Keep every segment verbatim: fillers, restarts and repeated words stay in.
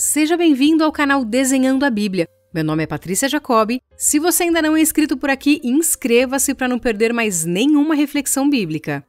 Seja bem-vindo ao canal Desenhando a Bíblia. Meu nome é Patrícia Jacobi. Se você ainda não é inscrito por aqui, inscreva-se para não perder mais nenhuma reflexão bíblica.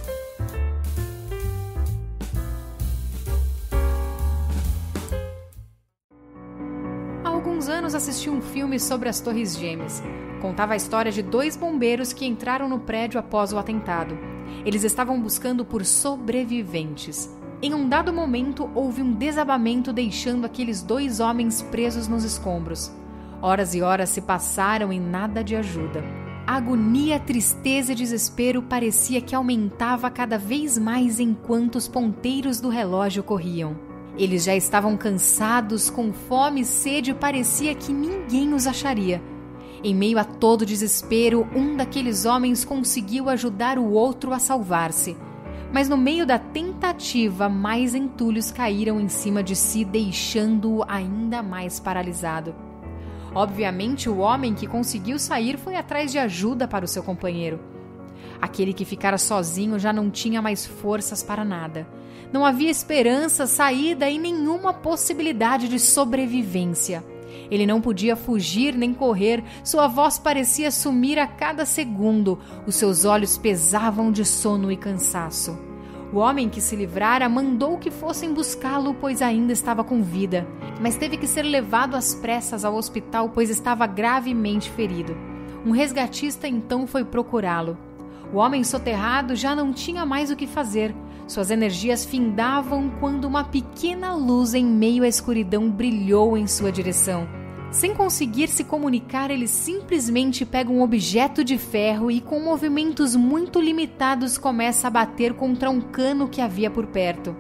Há alguns anos assisti um filme sobre as Torres Gêmeas. Contava a história de dois bombeiros que entraram no prédio após o atentado. Eles estavam buscando por sobreviventes. Em um dado momento, houve um desabamento deixando aqueles dois homens presos nos escombros. Horas e horas se passaram e nada de ajuda. A agonia, tristeza e desespero parecia que aumentava cada vez mais enquanto os ponteiros do relógio corriam. Eles já estavam cansados, com fome e sede, parecia que ninguém os acharia. Em meio a todo o desespero, um daqueles homens conseguiu ajudar o outro a salvar-se. Mas no meio da tentativa, mais entulhos caíram em cima de si, deixando-o ainda mais paralisado. Obviamente, o homem que conseguiu sair foi atrás de ajuda para o seu companheiro. Aquele que ficara sozinho já não tinha mais forças para nada. Não havia esperança, saída e nenhuma possibilidade de sobrevivência. Ele não podia fugir nem correr, sua voz parecia sumir a cada segundo, os seus olhos pesavam de sono e cansaço. O homem que se livrara mandou que fossem buscá-lo, pois ainda estava com vida, mas teve que ser levado às pressas ao hospital, pois estava gravemente ferido. Um resgatista então foi procurá-lo. O homem soterrado já não tinha mais o que fazer. Suas energias findavam quando uma pequena luz em meio à escuridão brilhou em sua direção. Sem conseguir se comunicar, ele simplesmente pega um objeto de ferro e, com movimentos muito limitados, começa a bater contra um cano que havia por perto.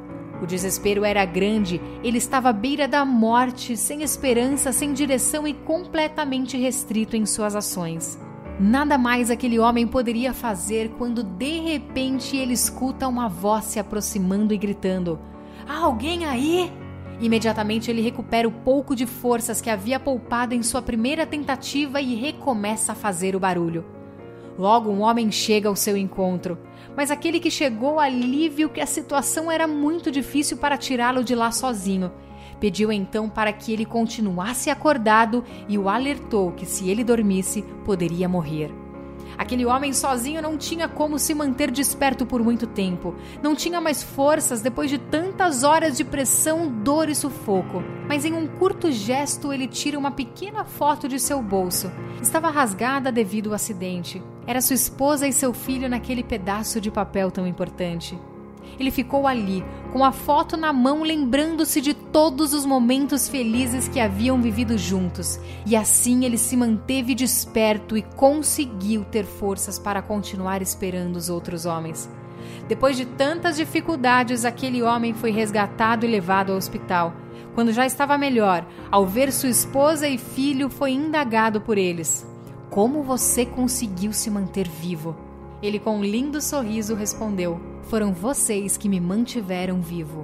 O desespero era grande, ele estava à beira da morte, sem esperança, sem direção e completamente restrito em suas ações. Nada mais aquele homem poderia fazer quando, de repente, ele escuta uma voz se aproximando e gritando: "Há alguém aí?" Imediatamente ele recupera o pouco de forças que havia poupado em sua primeira tentativa e recomeça a fazer o barulho. Logo um homem chega ao seu encontro, mas aquele que chegou ali viu que a situação era muito difícil para tirá-lo de lá sozinho. Pediu então para que ele continuasse acordado e o alertou que se ele dormisse, poderia morrer. Aquele homem sozinho não tinha como se manter desperto por muito tempo. Não tinha mais forças depois de tantas horas de pressão, dor e sufoco. Mas em um curto gesto ele tira uma pequena foto de seu bolso. Estava rasgada devido ao acidente. Era sua esposa e seu filho naquele pedaço de papel tão importante. Ele ficou ali, com a foto na mão, lembrando-se de todos os momentos felizes que haviam vivido juntos. E assim ele se manteve desperto e conseguiu ter forças para continuar esperando os outros homens. Depois de tantas dificuldades, aquele homem foi resgatado e levado ao hospital. Quando já estava melhor, ao ver sua esposa e filho, foi indagado por eles: "Como você conseguiu se manter vivo?" Ele, com um lindo sorriso, respondeu: "Foram vocês que me mantiveram vivo."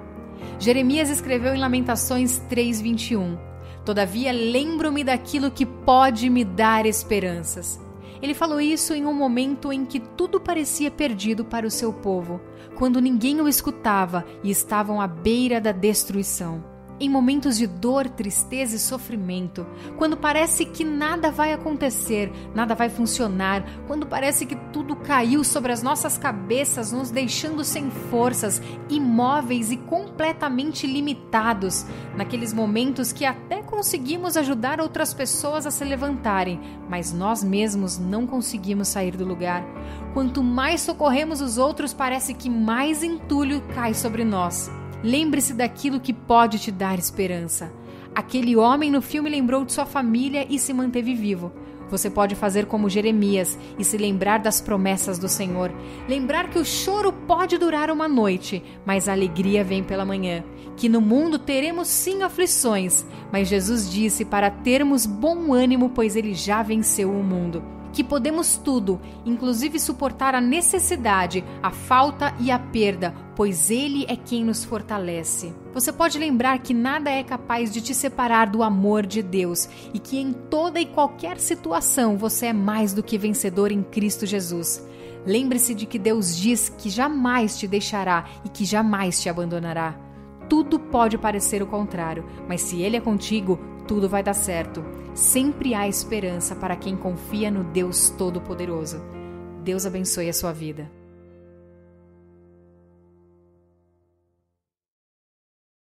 Jeremias escreveu em Lamentações três, vinte e um: "Todavia lembro-me daquilo que pode me dar esperanças." Ele falou isso em um momento em que tudo parecia perdido para o seu povo, quando ninguém o escutava e estavam à beira da destruição. Em momentos de dor, tristeza e sofrimento, quando parece que nada vai acontecer, nada vai funcionar, quando parece que tudo caiu sobre as nossas cabeças, nos deixando sem forças, imóveis e completamente limitados, naqueles momentos que até conseguimos ajudar outras pessoas a se levantarem, mas nós mesmos não conseguimos sair do lugar. Quanto mais socorremos os outros, parece que mais entulho cai sobre nós. Lembre-se daquilo que pode te dar esperança. Aquele homem no filme lembrou de sua família e se manteve vivo. Você pode fazer como Jeremias e se lembrar das promessas do Senhor. Lembrar que o choro pode durar uma noite, mas a alegria vem pela manhã. Que no mundo teremos sim aflições, mas Jesus disse para termos bom ânimo, pois ele já venceu o mundo. Que podemos tudo, inclusive suportar a necessidade, a falta e a perda, pois Ele é quem nos fortalece. Você pode lembrar que nada é capaz de te separar do amor de Deus e que em toda e qualquer situação você é mais do que vencedor em Cristo Jesus. Lembre-se de que Deus diz que jamais te deixará e que jamais te abandonará. tudo pode parecer o contrário, mas se Ele é contigo, tudo vai dar certo. Sempre há esperança para quem confia no Deus Todo-Poderoso. Deus abençoe a sua vida.